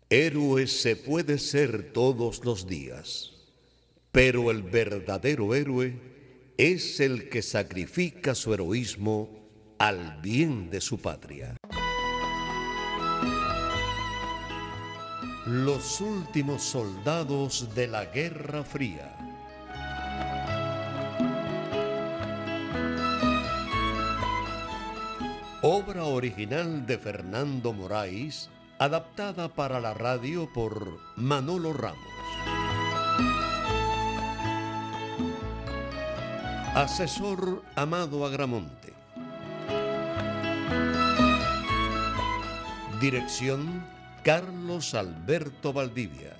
Héroe se puede ser todos los días, pero el verdadero héroe es el que sacrifica su heroísmo al bien de su patria. Los últimos soldados de la Guerra Fría. Obra original de Fernando Moraes, adaptada para la radio por Manolo Ramos. Asesor Amado Agramonte. Dirección Carlos Alberto Valdivia.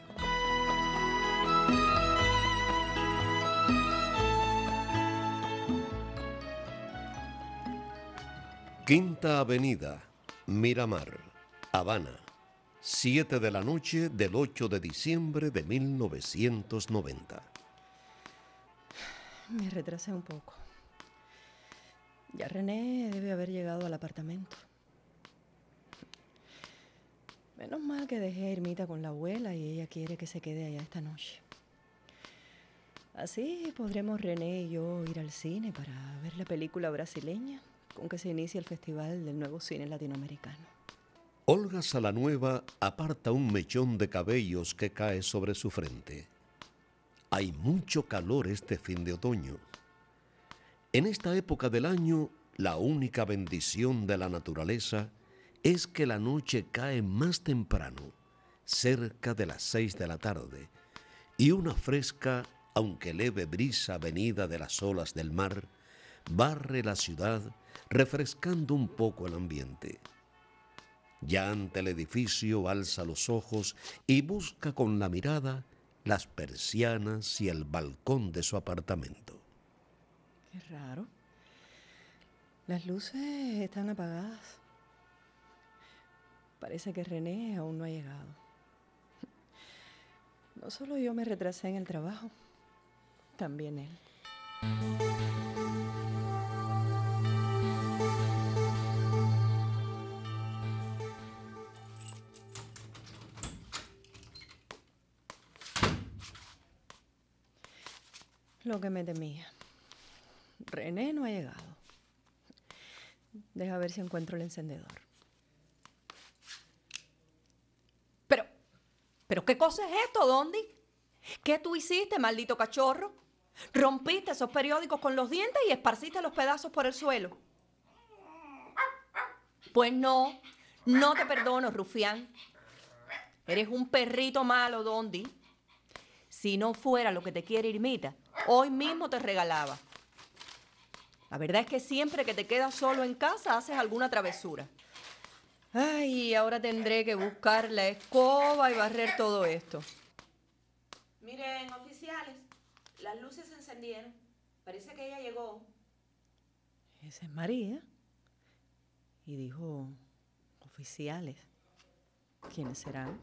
Quinta Avenida, Miramar, Habana, 7 de la noche del 8 de diciembre de 1990. Me retrasé un poco. Ya René debe haber llegado al apartamento. Menos mal que dejé a Irmita con la abuela y ella quiere que se quede allá esta noche. Así podremos René y yo ir al cine para ver la película brasileña con que se inicia el Festival del Nuevo Cine Latinoamericano. Olga Salanueva aparta un mechón de cabellos que cae sobre su frente. Hay mucho calor este fin de otoño. En esta época del año, la única bendición de la naturaleza es que la noche cae más temprano, cerca de las 6 de la tarde, y una fresca, aunque leve brisa venida de las olas del mar, barre la ciudad, refrescando un poco el ambiente. Ya ante el edificio alza los ojos y busca con la mirada las persianas y el balcón de su apartamento. Qué raro. Las luces están apagadas. Parece que René aún no ha llegado. No solo yo me retrasé en el trabajo, también él. Lo que me temía. René no ha llegado. Deja ver si encuentro el encendedor. ¿Pero qué cosa es esto, Dondi? ¿Qué tú hiciste, maldito cachorro? Rompiste esos periódicos con los dientes y esparciste los pedazos por el suelo. Pues no te perdono, rufián. Eres un perrito malo, Dondi. Si no fuera lo que te quiere Irmita, hoy mismo te regalaba. La verdad es que siempre que te quedas solo en casa haces alguna travesura. Ay, ahora tendré que buscar la escoba y barrer todo esto. Miren, oficiales, las luces se encendieron. Parece que ella llegó. Esa es María. Y dijo, oficiales. ¿Quiénes serán?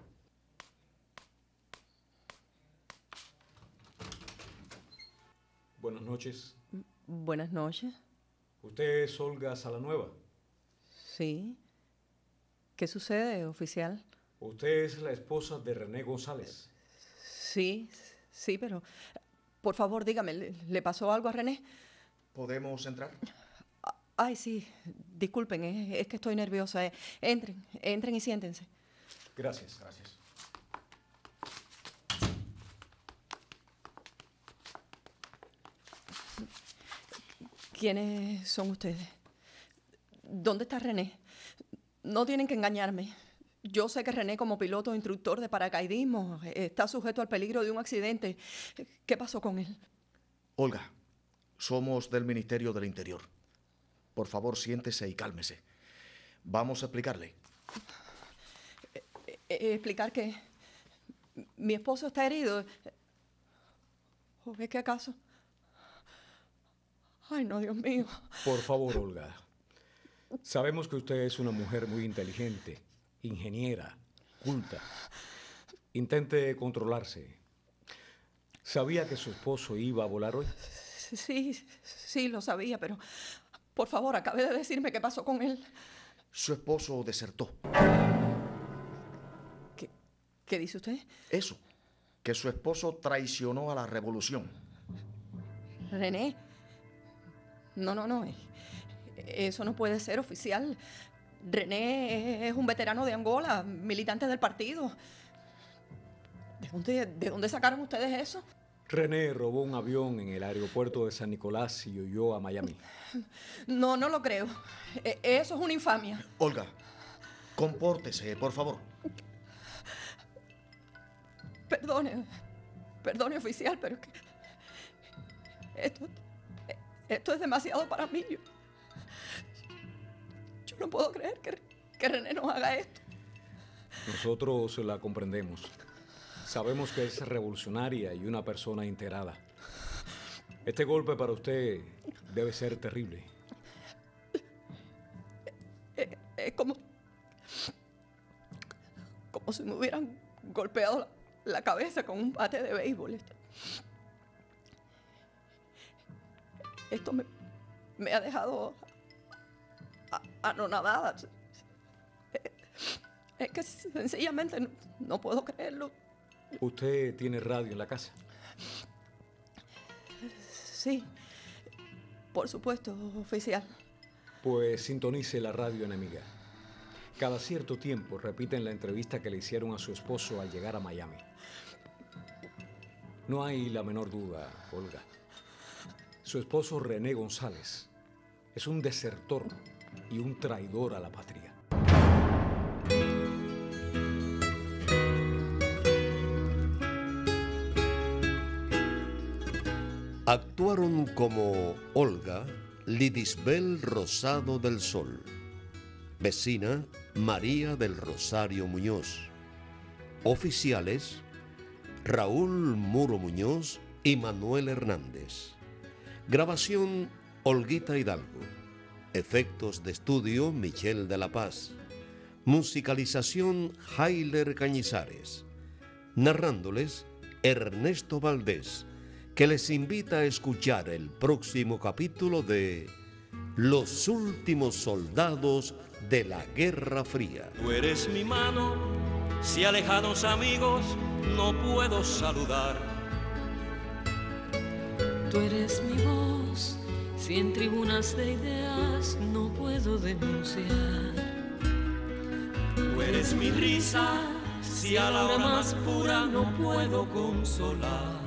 Buenas noches. Buenas noches. ¿Usted es Olga Salanueva? Sí. ¿Qué sucede, oficial? ¿Usted es la esposa de René González? Sí, pero... Por favor, dígame, ¿le pasó algo a René? ¿Podemos entrar? Ay, sí, disculpen, es que estoy nerviosa. Entren y siéntense. Gracias. Gracias. ¿Quiénes son ustedes? ¿Dónde está René? No tienen que engañarme. Yo sé que René, como piloto o instructor de paracaidismo, está sujeto al peligro de un accidente. ¿Qué pasó con él? Olga, somos del Ministerio del Interior. Por favor, siéntese y cálmese. Vamos a explicarle. ¿Explicar que mi esposo está herido? ¿O es que acaso? Ay, no, Dios mío. Por favor, Olga. Sabemos que usted es una mujer muy inteligente, ingeniera, culta. Intente controlarse. ¿Sabía que su esposo iba a volar hoy? Sí, lo sabía, pero por favor, acabe de decirme qué pasó con él. Su esposo desertó. ¿Qué dice usted? Eso, que su esposo traicionó a la revolución. René. No. Eso no puede ser, oficial. René es un veterano de Angola, militante del partido. ¿De dónde sacaron ustedes eso? René robó un avión en el aeropuerto de San Nicolás y huyó a Miami. No lo creo. Eso es una infamia. Olga, compórtese, por favor. Perdone, oficial, pero es que esto es demasiado para mí. Yo no puedo creer que René nos haga esto. Nosotros la comprendemos. Sabemos que es revolucionaria y una persona integrada. Este golpe para usted debe ser terrible. Es como si me hubieran golpeado la cabeza con un bate de béisbol. Esto me ha dejado anonadada. Es que sencillamente no puedo creerlo. ¿Usted tiene radio en la casa? Sí, por supuesto, oficial. Pues sintonice la radio enemiga. Cada cierto tiempo repiten la entrevista que le hicieron a su esposo al llegar a Miami. No hay la menor duda, Olga. Su esposo René González es un desertor y un traidor a la patria. Actuaron como Olga Lidisbel Rosado del Sol, vecina María del Rosario Muñoz, oficiales Raúl Muro Muñoz y Manuel Hernández. Grabación Olguita Hidalgo. Efectos de estudio Michel de la Paz. Musicalización Jailer Cañizares. Narrándoles Ernesto Valdés, que les invita a escuchar el próximo capítulo de Los últimos soldados de la Guerra Fría. Tú eres mi mano, si a lejanos amigos no puedo saludar. Tú eres mi voz, si en tribunas de ideas no puedo denunciar. Tú eres mi risa, si a la hora más pura no puedo consolar.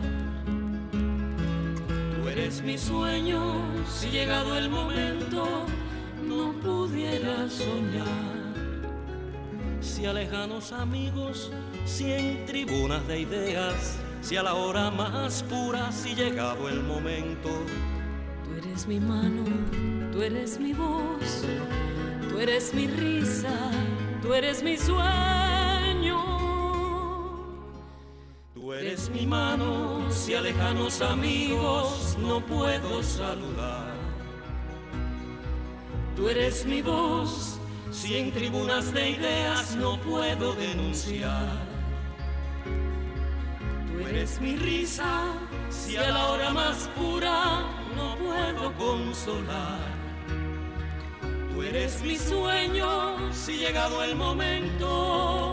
Tú eres mi sueño, si llegado el momento no pudiera soñar. Si a lejanos amigos, si en tribunas de ideas, si a la hora más pura, si llegado el momento. Tú eres mi mano, tú eres mi voz, tú eres mi risa, tú eres mi sueño. Tú eres mi mano, si a lejanos amigos no puedo saludar. Tú eres mi voz, si en tribunas de ideas no puedo denunciar. Tú eres mi risa, si a la hora más pura no puedo consolar. Tú eres mi sueño, si llegado el momento